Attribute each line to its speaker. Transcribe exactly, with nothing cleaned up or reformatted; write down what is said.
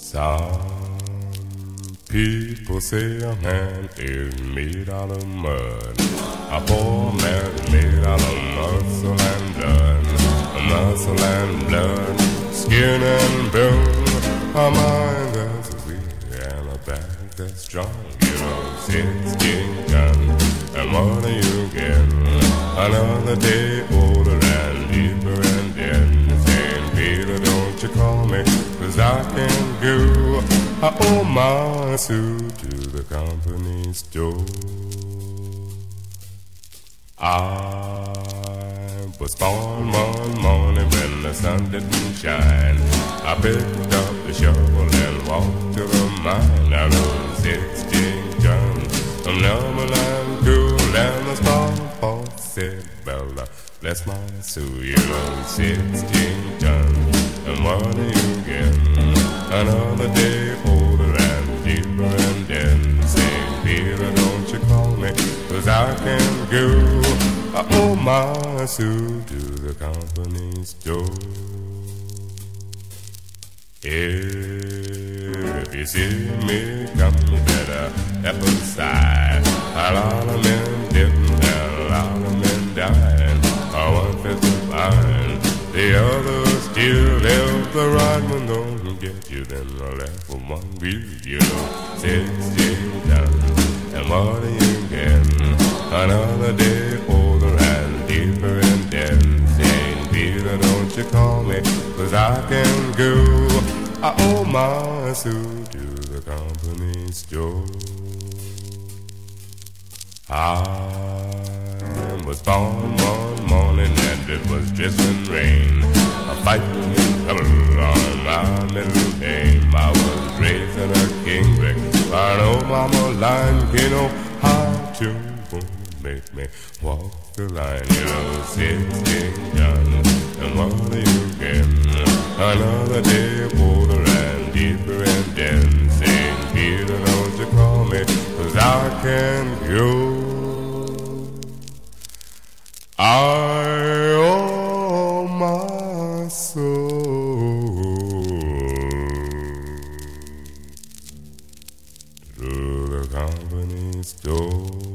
Speaker 1: Some people say a man is made out of mud. A poor man is made out of muscle and blood. Muscle and blood, skin and bone. A mind that's weak and a back that's strong. You know, sixteen guns, and what do you get? Another day older and deeper and then saying, Peter, don't you call me, 'cause I can go. I owe my suit to the company store. I was born one morning when the sun didn't shine. I picked up the shovel and walked to the mine. I rode sixteen tons from Numberland cool, and the star boss said, Bella, bless my soul, you know, sixteen tons, and what do you get? Another day older and deeper and then saying, Peter, don't you call me, 'cause I can go. I owe my suit to the company store. If you see me come, you better step aside. A lot of men didn't and a lot of men died. One fifth of fine, the other still. If the right one don't get you, then the left with one view. You know, sixteen done, and what do you get? Another day older and deeper and then saying, Peter, don't you call me, 'cause I can go. I owe my suit to the company store. I was born one morning and it was drizzling rain. A fighting color on my middle name. I was raised in a kingbrick by an old mama line. You know how to make me walk the line. You know, sixteen guns, and what do you get? Another day older and deeper and then saying, Peter, don't you call me, 'cause I can go. I owe my soul to the company store.